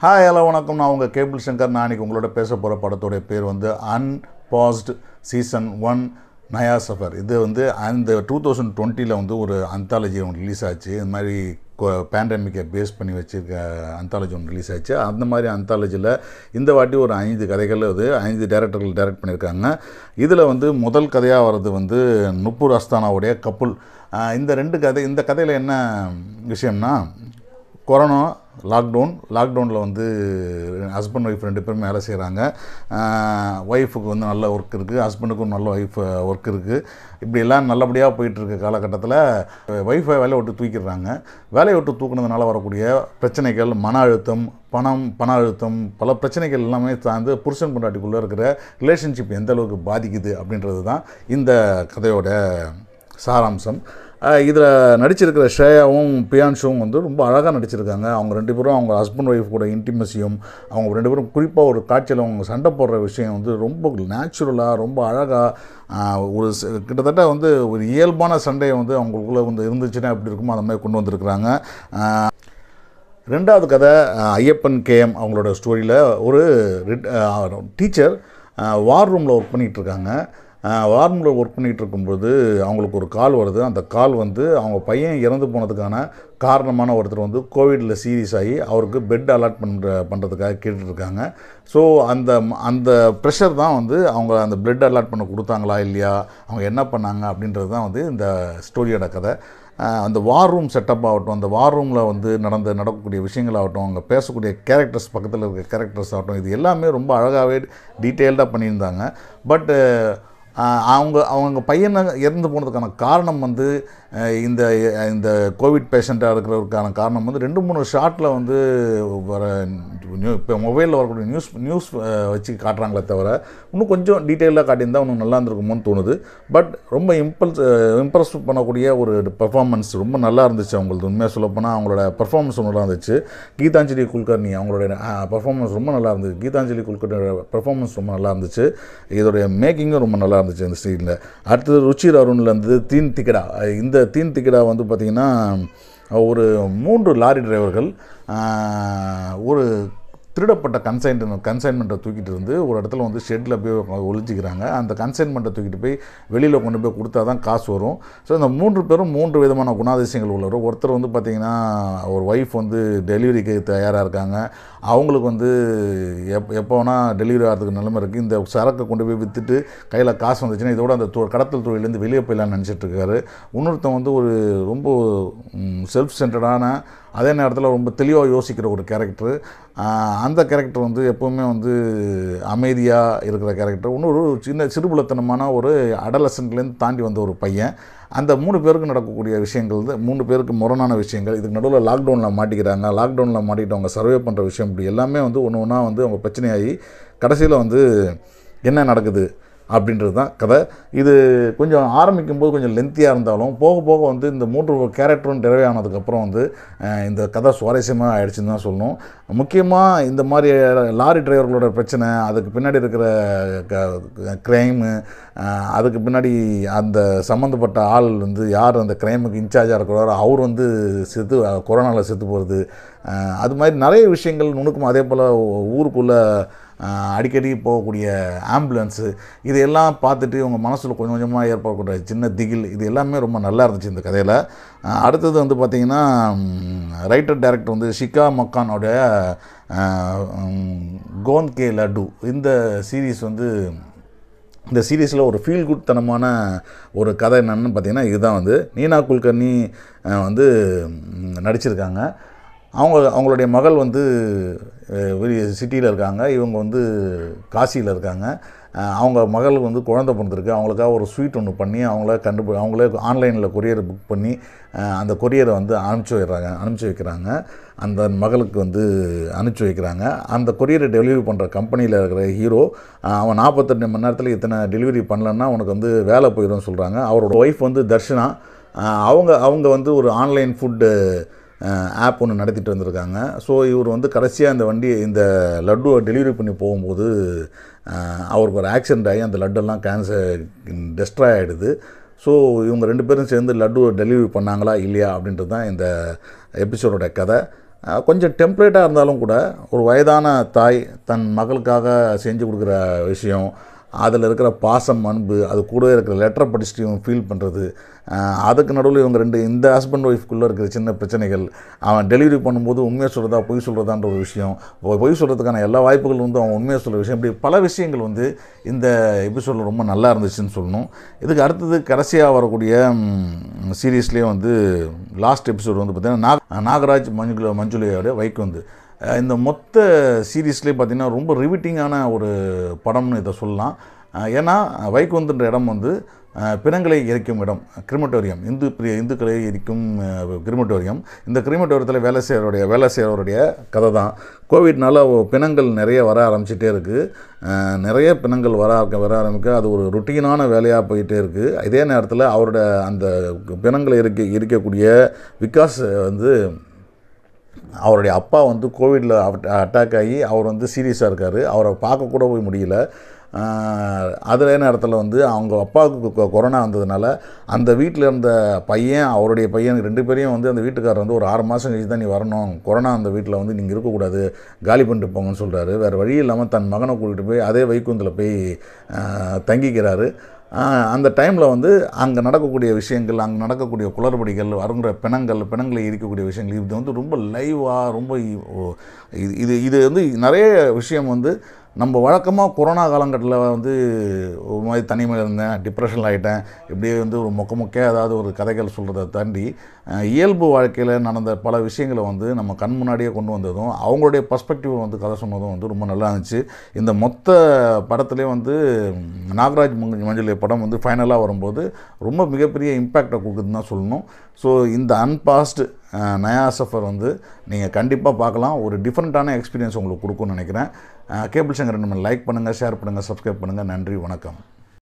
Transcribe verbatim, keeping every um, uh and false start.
Hi, hello, வணக்கம். நான் உங்க கேபிள் சங்கர். நான் இன்னைக்கு உங்களோட பேச போற படத்தோட பேர் வந்து Unpaused season one Naya Safar. இது வந்து அந்த twenty twenty ல வந்து ஒரு அந்தாலஜி ஒன்று ரிலீஸ் ஆச்சு. இந்த மாதிரி பேண்டமிக்கை பேஸ் பண்ணி வச்சிருக்க அந்தாலஜி ஒன்று ரிலீஸ் ஆச்சு. அந்த மாதிரி அந்தாலஜியில் இந்த வாட்டி ஒரு ஐந்து கதைகள் அது ஐந்து டைரக்டர்கள் டைரக்ட் பண்ணியிருக்காங்க. இதில் வந்து முதல் கதையாக வர்றது வந்து நுப்பூர் அஸ்தானாவுடைய கப்புல். இந்த ரெண்டு கதை இந்த கதையில் என்ன விஷயம்னா, கொரோனா லாக்டவுன் லாக்டவுனில் வந்து ஹஸ்பண்ட் ஒய்ஃப் ரெண்டு பேரும் வேலை செய்கிறாங்க. ஒய்ஃபுக்கு வந்து நல்ல ஒர்க் இருக்குது, ஹஸ்பண்டுக்கும் நல்ல ஒய்ஃப் ஒர்க் இருக்குது. இப்படியெல்லாம் நல்லபடியாக போயிட்டுருக்க காலகட்டத்தில் ஒய்ஃபை வேலையை விட்டு தூக்கிடுறாங்க. வேலையை விட்டு தூக்குனதுனால வரக்கூடிய பிரச்சனைகள், மன அழுத்தம், பணம் பண அழுத்தம், பல பிரச்சனைகள் எல்லாமே சார்ந்து புருஷன் பொண்டாட்டிக்குள்ளே இருக்கிற ரிலேஷன்ஷிப் எந்த அளவுக்கு பாதிக்குது அப்படின்றது தான் இந்த கதையோட சாராம்சம். இதில் நடிச்சிருக்கிற ஷேயாவும் பியான்ஷுவும் வந்து ரொம்ப அழகாக நடிச்சிருக்காங்க. அவங்க ரெண்டு பேரும் அவங்க ஹஸ்பண்ட் ஒய்ஃப் கூட இன்டிமசியும், அவங்க ரெண்டு பேரும் குறிப்பாக ஒரு காட்சியில் அவங்க சண்டை போடுற விஷயம் வந்து ரொம்ப நேச்சுரலாக, ரொம்ப அழகாக, ஒரு கிட்டத்தட்ட வந்து ஒரு இயல்பான சண்டையை வந்து அவங்களுக்குள்ளே வந்து இருந்துச்சுன்னா எப்படி இருக்குமோ அந்த மாதிரி கொண்டு வந்திருக்கிறாங்க. ரெண்டாவது கதை ஐயப்பன் கேஎம் அவங்களோட ஸ்டோரியில் ஒரு டீச்சர் வார் ரூமில் ஒர்க் பண்ணிகிட்டு இருக்காங்க. வார் ரூமில் ஒர்க் பண்ணிகிட்டு இருக்கும்போது அவங்களுக்கு ஒரு கால் வருது. அந்த கால் வந்து அவங்க பையன் இறந்து போனதுக்கான காரணமான ஒருத்தர் வந்து கோவிடில் சீரியஸ் ஆகி அவருக்கு பெட் அலாட் பண்ணுற பண்ணுறதுக்காக கேட்டுட்ருக்காங்க. ஸோ அந்த அந்த ப்ரெஷர் தான் வந்து அவங்க அந்த பெட் அலாட் பண்ண கொடுத்தாங்களா இல்லையா, அவங்க என்ன பண்ணாங்க அப்படின்றது தான் வந்து இந்த ஸ்டோரியோட கதை. அந்த வார் ரூம் செட்டப் ஆகட்டும், அந்த வார் ரூமில் வந்து நடந்த நடக்கக்கூடிய விஷயங்களாகட்டும், அங்கே பேசக்கூடிய கேரக்டர்ஸ், பக்கத்தில் இருக்க கேரக்டர்ஸ் ஆகட்டும், இது எல்லாமே ரொம்ப அழகாகவே டீட்டெயில்டாக பண்ணியிருந்தாங்க. பட் அவங்க அவங்க பையனை இறந்து போனதுக்கான காரணம் வந்து இந்த இந்த கோவிட் பேஷண்ட்டாக இருக்கிறதுக்கான காரணம் வந்து ரெண்டு மூணு ஷார்ட்டில் வந்து வர நியூ இப்போ மொபைலில் வரக்கூடிய நியூஸ் நியூஸ் வச்சு காட்டுறாங்களே தவிர இன்னும் கொஞ்சம் டீட்டெயிலாக காட்டியிருந்தால் இன்னும் நல்லா இருந்திருக்குமோன்னு தோணுது. பட் ரொம்ப இம்பல்ஸ் இம்ப்ரெஸ் பண்ணக்கூடிய ஒரு பெர்ஃபார்மன்ஸ் ரொம்ப நல்லா இருந்துச்சு அவங்களுக்கு. உண்மையாக சொல்லப்போனால் அவங்களோட பெர்ஃபார்மன்ஸ் நல்லா இருந்துச்சு. கீதாஞ்சலி குல்கர்னி அவங்களோட பெர்ஃபார்மன்ஸ் ரொம்ப நல்லா இருந்துச்சு. கீதாஞ்சலி குல்கர்னியோட பெர்ஃபார்மன்ஸ் ரொம்ப நல்லா இருந்துச்சு. இதோடைய மேக்கிங்கும் ரொம்ப நல்லா இருந்துச்சு அந்த சீனில். அடுத்தது ருச்சிர் அருணில் இருந்து தீன் திக்கடா. இந்த தீன் திக்கடா வந்து பார்த்திங்கன்னா ஒரு மூன்று லாரி டிரைவர்கள் ஒரு திருடப்பட்ட கன்சைன் கன்சைன்மெண்ட்டை தூக்கிட்டு இருந்து ஒரு இடத்துல வந்து ஷெட்டில் போய் ஒழிச்சிக்கிறாங்க. அந்த கன்சைன்மெண்ட்டை தூக்கிட்டு போய் வெளியில் கொண்டு போய் கொடுத்தா தான் காசு வரும். ஸோ இந்த மூன்று பேரும் மூன்று விதமான குணாதிசயங்கள் உள்ளவர். ஒருத்தர் வந்து பார்த்திங்கன்னா ஒரு ஒய்ஃப் வந்து டெலிவரிக்கு தயாராக இருக்காங்க. அவங்களுக்கு வந்து எப் எப்போ வேணால் டெலிவரி ஆகிறதுக்கு நிலைமை இருக்குது. இந்த சரக்கை கொண்டு போய் விற்றுட்டு கையில் காசு வந்துச்சுன்னா இதோட அந்த தொ கடத்தல் தொழிலேருந்து வெளியே போயிடலான்னு நினச்சிட்ருக்காரு. இன்னொருத்தன் வந்து ஒரு ரொம்ப செல்ஃப் சென்டர்டான, அதே நேரத்தில் ரொம்ப தெளிவாக யோசிக்கிற ஒரு கேரக்டரு. அந்த கேரக்டர் வந்து எப்போவுமே வந்து அமைதியாக இருக்கிற கேரக்டர். இன்னொரு சின்ன சிறுபுலத்தனமான ஒரு அடலசன்ட்லேருந்து தாண்டி வந்த ஒரு பையன். அந்த மூணு பேருக்கு நடக்கக்கூடிய விஷயங்கள் வந்து மூணு பேருக்கு முரணான விஷயங்கள். இதுக்கு நடுவில் லாக்டவுனில் மாட்டிக்கிறாங்க. லாக்டவுனில் மாட்டிக்கிட்டு அவங்க சர்வே பண்ணுற விஷயம், இப்படி எல்லாமே வந்து ஒன்று ஒன்றா வந்து அவங்க பிரச்சனையாகி கடைசியில் வந்து என்ன நடக்குது அப்படின்றது தான் கதை. இது கொஞ்சம் ஆரம்பிக்கும்போது கொஞ்சம் லென்த்தியாக இருந்தாலும் போக போக வந்து இந்த மூன்று கேரக்டரும் நிறைவானதுக்கப்புறம் வந்து இந்த கதை சுவாரஸ்யமாக ஆயிடுச்சுன்னு தான் சொல்லணும். முக்கியமாக இந்த மாதிரி லாரி டிரைவர்களோட பிரச்சனை, அதுக்கு பின்னாடி இருக்கிற க்ரைமு, அதுக்கு பின்னாடி அந்த சம்மந்தப்பட்ட ஆள் வந்து யார் அந்த க்ரைமுக்கு இன்சார்ஜாக இருக்கிறாரோ அவர் வந்து செத்து கொரோனாவில் செத்து போகிறது, அது மாதிரி நிறைய விஷயங்கள் நுணுக்கும். அதே போல் ஊருக்குள்ளே அடிக்கடி போகக்கூடிய ஆம்புலன்ஸு, இதையெல்லாம் பார்த்துட்டு உங்கள் மனசில் கொஞ்சம் கொஞ்சமாக ஏற்படக்கூடிய சின்ன திகில், இது எல்லாமே ரொம்ப நல்லா இருந்துச்சு இந்த கதையில். அடுத்தது வந்து பார்த்திங்கன்னா ரைட்டர் டைரக்டர் வந்து ஷிகா மக்கானோட கோந்த் கே லட்டு. இந்த சீரீஸ் வந்து இந்த சீரீஸில் ஒரு ஃபீல் குட் தனமான ஒரு கதை என்னன்னு பார்த்திங்கன்னா இதுதான் வந்து நீனா குல்கர்னி வந்து நடிச்சிருக்காங்க. அவங்க அவங்களுடைய மகள் வந்து வெளிய சிட்டியில் இருக்காங்க, இவங்க வந்து காசியில் இருக்காங்க. அவங்க மகளுக்கு வந்து குழந்தை பிறந்திருக்கு. அவங்களுக்காக ஒரு ஸ்வீட் ஒன்று பண்ணி அவங்கள கண்டுபி அவங்களே ஆன்லைனில் கொரியரை புக் பண்ணி அந்த கொரியரை வந்து அனுப்பிச்சி வைக்கிறாங்க அனுப்பிச்சி வைக்கிறாங்க அந்த மகளுக்கு வந்து அனுப்பிச்சி வைக்கிறாங்க. அந்த கொரியரை டெலிவரி பண்ணுற கம்பெனியில் இருக்கிற ஹீரோ, அவன் நாற்பத்தெட்டு மணி நேரத்தில் இத்தனை டெலிவரி பண்ணலன்னா உனக்கு வந்து வேலை போயிடும்னு சொல்கிறாங்க. அவரோட ஒய்ஃப் வந்து தர்ஷனா, அவங்க அவங்க வந்து ஒரு ஆன்லைன் ஃபுட்டு ஆப் ஒன்று நடத்திட்டு வந்திருக்காங்க. ஸோ இவர் வந்து கடைசியாக இந்த வண்டி இந்த லட்டுவை டெலிவரி பண்ணி போகும்போது அவருக்கு ஒரு ஆக்சிடெண்ட் ஆகி அந்த லட்டெல்லாம் கேன்சர் டெஸ்ட்ராய் ஆகிடுது. ஸோ இவங்க ரெண்டு பேரும் சேர்ந்து லட்டுவை டெலிவரி பண்ணாங்களா இல்லையா அப்படின்றது தான் இந்த எபிசோடோட கதை. கொஞ்சம் டெம்ப்ளேட்டாக இருந்தாலும் கூட ஒரு வயதான தாய் தன் மகளுக்காக செஞ்சு கொடுக்குற விஷயம், அதில் இருக்கிற பாசம், அன்பு, அது கூடவே இருக்கிற லெட்டரை படிச்சுட்டு இவங்க ஃபீல் பண்ணுறது, அதுக்கு நடுவில் இவங்க ரெண்டு இந்த ஹஸ்பண்ட் ஒய்ஃப்குள்ளே இருக்கிற சின்ன பிரச்சனைகள், அவன் டெலிவரி பண்ணும்போது உண்மையை சொல்கிறதா பொய் சொல்கிறதான்ற ஒரு விஷயம், பொய் சொல்கிறதுக்கான எல்லா வாய்ப்புகளும் வந்து அவன் உண்மையை சொல்கிற விஷயம், இப்படி பல விஷயங்கள் வந்து இந்த எபிசோடில் ரொம்ப நல்லா இருந்துச்சுன்னு சொல்லணும். இதுக்கு அடுத்தது கடைசியாக வரக்கூடிய சீரீஸ்லேயே வந்து லாஸ்ட் எபிசோடு வந்து பார்த்திங்கன்னா நாக நாகராஜ் மஞ்சு மஞ்சுளையோட வைகுந்து. இந்த மொத்த சீரீஸ்லேயே பார்த்திங்கன்னா ரொம்ப ரிவிட்டிங்கான ஒரு படம்னு இதை சொல்லலாம். ஏன்னா வைகுந்துன்ற இடம் வந்து பிணங்களை எரிக்கும் இடம், கிரிமட்டோரியம், இந்து பிரிய இந்துக்களை எரிக்கும் கிரிமட்டோரியம். இந்த கிரிமட்டோரியத்தில் வேலை செய்கிறவருடைய வேலை செய்கிறவருடைய கதை தான். கோவிட்னால பிணங்கள் நிறைய வர ஆரம்பிச்சிட்டே இருக்குது. நிறைய பிணங்கள் வர வர ஆரம்பிக்க அது ஒரு ருட்டீனான வேலையாக போயிட்டே இருக்குது. இதே நேரத்தில் அவரோட அந்த பிணங்களை எரிக்க எரிக்கக்கூடிய விகாஸ் வந்து அவருடைய அப்பா வந்து கோவிடில் அட்டாக் ஆகி அவர் வந்து சீரியஸாக இருக்கார். அவரை பார்க்கக்கூட போய் முடியல. அதே நேரத்தில் வந்து அவங்க அப்பாவுக்கு கொரோனா வந்ததுனால அந்த வீட்டில் இருந்த பையன், அவருடைய பையன் ரெண்டு பேரையும் வந்து அந்த வீட்டுக்காரர் வந்து ஒரு ஆறு மாதம் கழிச்சு தான் நீ வரணும், கொரோனா அந்த வீட்டில் வந்து நீங்கள் இருக்கக்கூடாது, காலி பண்ணிட்டு போங்கன்னு சொல்கிறாரு. வேறு வழி இல்லாமல் தன் மகனை கூட்டிகிட்டு போய் அதே வைகுந்தில் போய் தங்கிக்கிறாரு. அந்த டைமில் வந்து அங்கே நடக்கக்கூடிய விஷயங்கள், அங்கே நடக்கக்கூடிய குளறுபடிகள், வருங்கிற பிணங்கள், பிணங்களை இருக்கக்கூடிய விஷயங்கள், இது வந்து ரொம்ப லைவாக ரொம்ப இது இது வந்து நிறைய விஷயம் வந்து நம்ம வழக்கமாக கொரோனா காலங்கட்டத்தில் வந்து ஒரு மாதிரி தனிமையில் இருந்தேன், டிப்ரெஷனில் ஆகிட்டேன், இப்படியே வந்து ஒரு மொக்க மொக்கையாக ஏதாவது ஒரு கதைகள் சொல்கிறத தாண்டி இயல்பு வாழ்க்கையில் நடந்த பல விஷயங்களை வந்து நம்ம கண் முன்னாடியே கொண்டு வந்ததும் அவங்களுடைய பர்ஸ்பெக்டிவ் வந்து கதை சொன்னதும் வந்து ரொம்ப நல்லா இருந்துச்சு. இந்த மொத்த படத்துலேயே வந்து நாகராஜ் மஞ்சுளே படம் வந்து ஃபைனலாக வரும்போது ரொம்ப மிகப்பெரிய இம்பேக்டை கொடுக்குதுன்னு தான் சொல்லணும். ஸோ இந்த அன்பாஸ்டு நயா சஃபர் வந்து நீங்கள் கண்டிப்பாக பார்க்கலாம். ஒரு டிஃப்ரெண்ட்டான எக்ஸ்பீரியன்ஸ் உங்களுக்கு கொடுக்கும்னு நினைக்கிறேன். கேபிள் சங்கர் நம்ம லைக் பண்ணுங்கள், ஷேர் பண்ணுங்கள், சப்ஸ்கிரைப் பண்ணுங்கள். நன்றி, வணக்கம்.